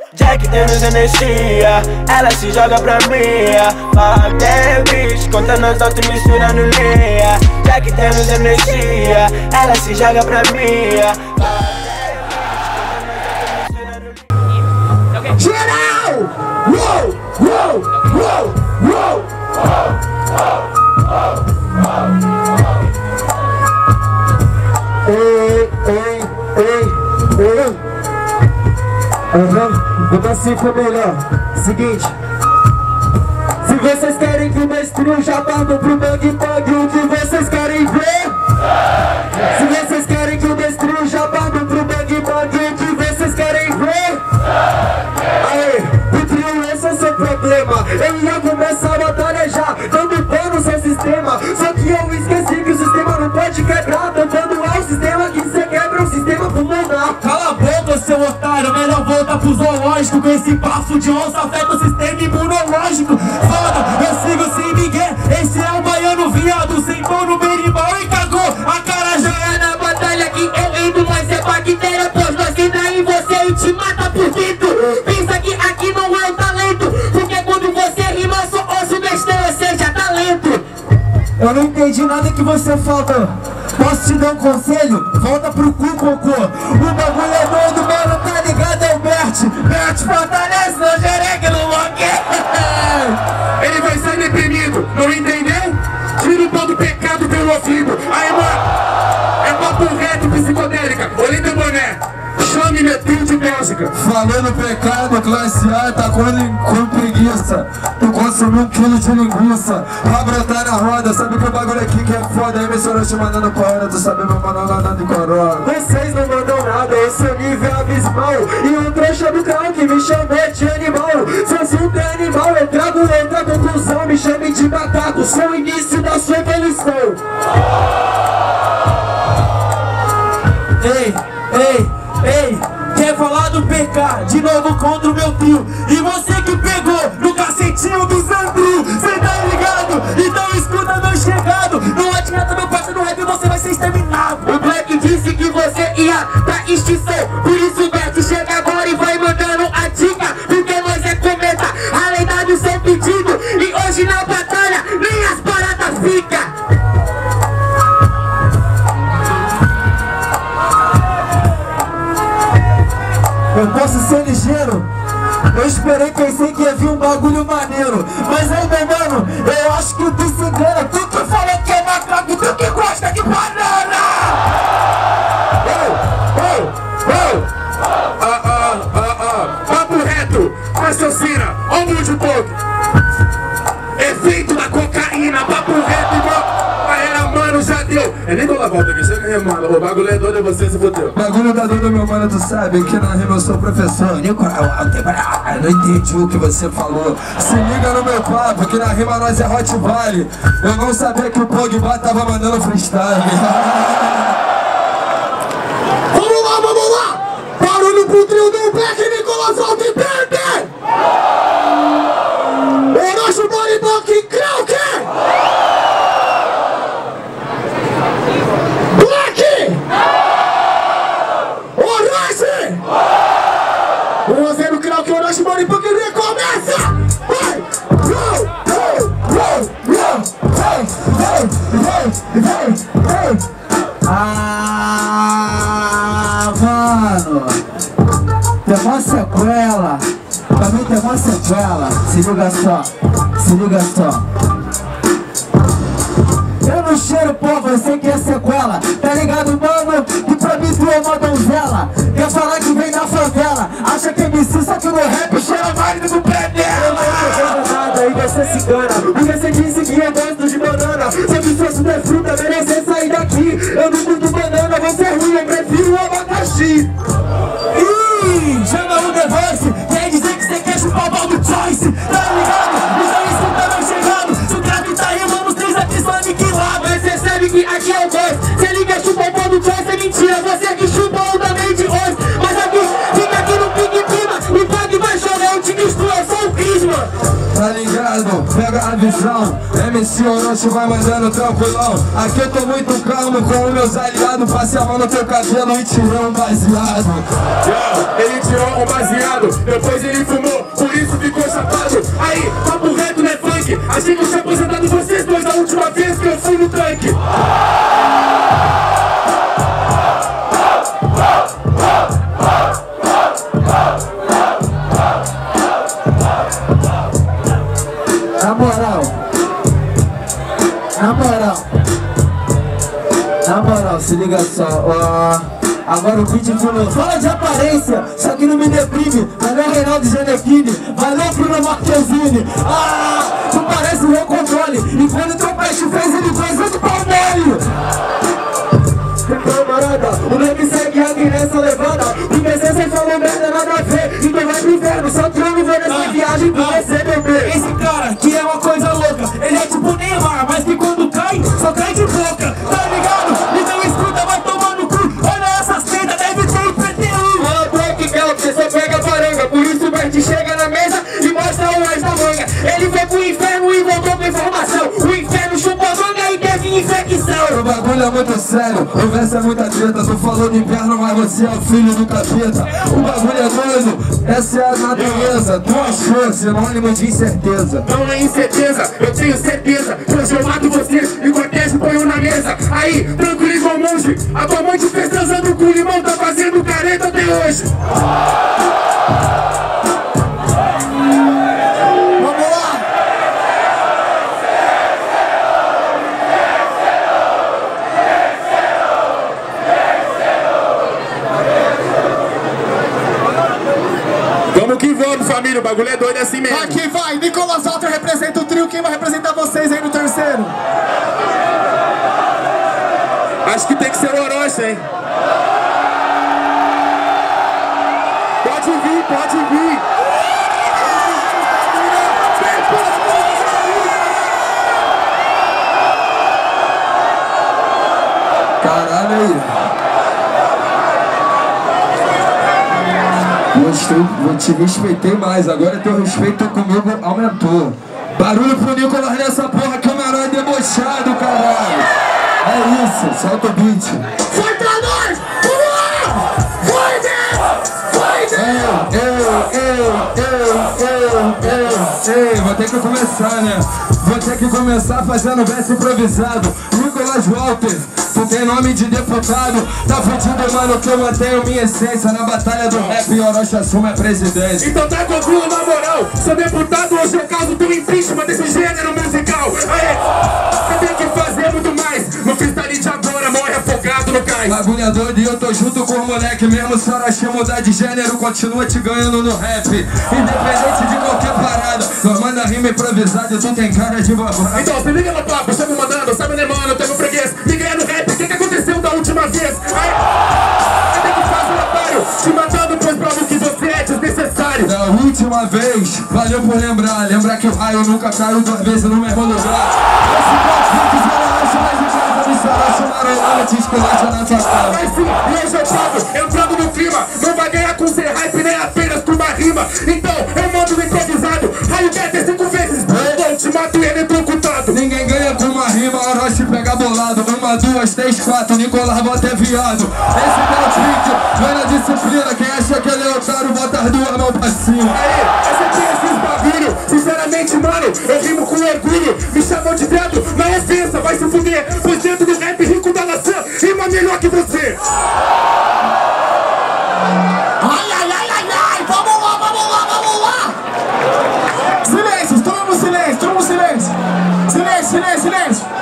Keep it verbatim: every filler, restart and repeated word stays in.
Jack temos energia, ela se joga pra mim. Fuck that bitch, conta nós altos misturando linha. Jack temos energia, ela se joga pra mim. Geral! Uou! Uou! Uou! Uou! Ei, ei, ei, ei. Aham, vou dar cinco melhor. Seguinte. Se vocês querem que o mestrinho já parta pro bang bang, o que vocês querem ver? Se vocês querem que o mestrinho já parta pro bang bang, o que vocês querem ver? Aê, o trio, esse é o seu problema. Eu ia começar a batalha já, dando pé no seu sistema. Só que eu esqueci que o sistema não pode quebrar. Tampando ao sistema que você quebra o sistema pulmonar. Cala a boca, seu otário, melhor volta pro zoológico. Com esse bafo de onça afeta o sistema imunológico. Foda, eu sigo sem ninguém. Esse é o baiano viado, sentou no berimbau e cagou. A cara já é na batalha que eu entro, mas é bactéria, pois nós entra em você e te mata por dentro. Pensa que aqui não é um talento, porque quando você rima só ouço besteira, seja talento. Eu não entendi nada que você falou. Posso te dar um conselho? Volta pro cu, cocô. O bagulho é doido, mano, tá ligado? É o Bert. Bert fortalece, não jeregue no loque. Ele vai sair deprimido, não entendeu? Tira o pão do pecado pelo ouvido. Aí, mano, é papo reto, psicodélica. Olha teu boné. Chame Netinho de Bélgica. Falando pecado, classe A, tá com, com preguiça. Tu consumiu um quilo de linguiça. Pra brotar na roda, sabe que o bagulho aqui que é foda. Aí mencionou te mandando pra hora, tu sabe meu mano lá nada de coroa. Vocês não mandam nada, esse é o nível abismal. E o trouxa do carro que me chamou de animal. Se assunto é animal, eu trago outra conclusão. Me chame de macaco, sou o início da sua evolução. Ei, ei, ei, quer falar do P K? De novo contra o meu tio. E você que pegou no cacetinho do Zandru, cê tá ligado? Então escuta meu chegado. Não adianta meu parceiro no rap, você vai ser exterminado. O Black disse que você ia pra extinção. Por isso Bert chega agora e vai mandando a dica. Porque nós é cometa, a lei dá do seu pedido. E hoje na batalha nem as baratas ficam. Eu posso ser ligeiro? Eu esperei, pensei que ia vir um bagulho maneiro. Mas aí, meu mano, eu acho que tu se engana. Tu que falou que é macaco, tu que gosta de banana. Oh, oh, oh. Ah, ah, ah, ah. Papo reto, raciocina, aumenta um pouco. Efeito da cocaína, papo reto, igual. Mano, já deu. É nem dou a volta aqui, chega aí, mano. O bagulho é doido, você se fodeu. Bagulho da doido, meu mano, tu sabe que na rima eu sou professor. Nicolau, eu não entendi o que você falou. Se liga no meu papo, que na rima nós é Hot Valley. Eu não sabia que o Pogba tava mandando freestyle. Vamos lá, vamos lá! Barulho pro trio do Beck, Nicolas Alto e Pepe! O nosso Boriboc e Krauk! um a zero Krauk, o nosso Boriboc e recomeça! Vai! Roll, roll, roll, roll! Vem, vem, vem, vem, vem! Ah, mano! Tem uma sequela! Pra mim tem uma sequela! Se liga só! Se liga só! Eu não cheiro, pô, você que é sequela. Tá ligado, mano? Que pra mim tu é uma donzela. Quer falar que vem da favela, acha que é M C, só que no rap cheira mais do pé dela. Eu não tô nada e você se engana, porque você disse que eu gosto de banana. Só que se fosse de fruta, merece sair daqui. Eu não curto banana, você é ruim, eu prefiro o abacaxi. Ih, chama o The Voice, quer dizer que você quer chupar o pau do Choice. Tá ligado? Isso aí escuta meu chegado. Se o grave tá rimando, os três aqui são aniquilados. Mas você sabe que aqui é o dois. Você liga chupar o pau do Choice, é mentira. Você que chupa o também de hoje. Mas aqui, fica aqui no pique clima. O Pag vai chorar, eu te destruo, eu sou o Crisma. Tá ligado? ligado, pega a visão. M C Orochi vai mandando tranquilão. Aqui eu tô muito calmo com os meus aliados. Passe a mão no teu cabelo e tirou um baseado. Yeah, ele tirou um baseado, depois ele fumou, por isso ficou chapado. Aí, papo reto não é funk. Achei que eu tinha aposentado vocês dois da última vez que eu fui no tanque. Na moral, na moral, na moral, se liga só, ó. Agora o beat falou, fala de aparência, só que não me deprime. Valeu Reinaldo Gianecchini, valeu Bruno Marquezine. Ah, tu parece o meu controle, e quando teu pai te fez ele fez de pau mole. Camarada, o nome segue aqui nessa levada. Porque se você falou merda, nada a ver. Então vai pro inferno, só trono vou nessa ah, viagem pra você beber. Esse cara, que é uma coisa louca, ele é tipo Neymar, mas que quando cai, só cai de boca. Tá ligado? Então escuta, vai tomar no cu. Olha essas tendas, deve ter P T U. Fala Black Belt, você só pega baranga. Por isso o Bert chega na mesa e mostra o as da manga. Ele foi pro inferno e voltou com informação. O inferno chupou a manga e teve infecção. O bagulho é muito sério, o verso é muita treta. Tu falou de inverno, mas você é o filho do capeta. O bagulho é doido, essa é a natureza. Tu achou, sinônimo de incerteza. Não é incerteza, eu tenho certeza que hoje eu mato você e cortejo ponho na mesa. Aí, tranquilo igual monge, a tua mãe te fez transando com limão, tá fazendo careta até hoje. Vamos lá! Vamos que vamos, família, o bagulho é doido assim mesmo. Aqui vai, Nicolas Alter representa o trio, quem vai representar vocês aí no terceiro? Acho que tem que ser o Orochi, hein? Pode vir, pode vir. Caralho aí. Gostei, eu te respeitei mais, agora teu respeito comigo aumentou. Barulho pro Nicolas nessa porra que o menor é debochado, caralho. É isso, solta o beat. Foi pra nós! Vamos lá! Vai, Deus! Vai, Deus! Ei, ei, ei, ei, ei, ei, vou ter que começar, né? Vou ter que começar fazendo verso improvisado. Nicolas Walter, tu tem nome de deputado. Tá fudido, mano, que eu mantenho minha essência. Na batalha do rap, e Orochi assume a presidência. Então tá tranquilo, na moral. Sou deputado, hoje eu causo teu impeachment desse gênero musical. Aê, você tem que fazer muito mais. No freestyle de agora, morre afogado no cais. Bagulho é doido e eu tô junto com o moleque. Mesmo se Orochi mudar de gênero, continua te ganhando no rap. Independente de qualquer parada, nós manda rima improvisada e tu tem cara de babado. Então, se liga no papo, chama me mandando, sabe né, mano, eu tenho freguês. Me ganha no rap, o que que aconteceu da última vez? Aí, você tem que fazer um otário, te matando, pois prova que você é desnecessário. Da última vez, valeu por lembrar. Lembrar que o raio nunca caiu duas vezes no mesmo lugar. Esse conflito já acho mais em casa de Orochi amarelado, te esculacha na sua cara. Mas sim, e hoje eu pago, entrando no clima. Não vai ganhar com ser hype, nem apenas com uma rima. Então, eu mando no improvisado. Raio Getter cinco vezes, eu te mato e ele é trocutado. Ninguém ganha com uma rima, Orochi pega bolado. Uma, duas, três, quatro, Nicolas bota é viado. Esse que é o trick, vai na disciplina. Quem acha que ele é otário, bota as duas mãos pra cima. Aí, essa tem esses bagulho. Sinceramente, mano, eu rimo com orgulho. Me chamou de viado, não é ofensa, vai se fuder. Pois dentro do rap rico da nação, rima melhor que você. Ai, ai, ai, ai, ai, vamos lá, vamos lá, vamos lá. Silêncio, todo mundo silêncio, todo mundo silêncio. Silêncio, silêncio, silêncio.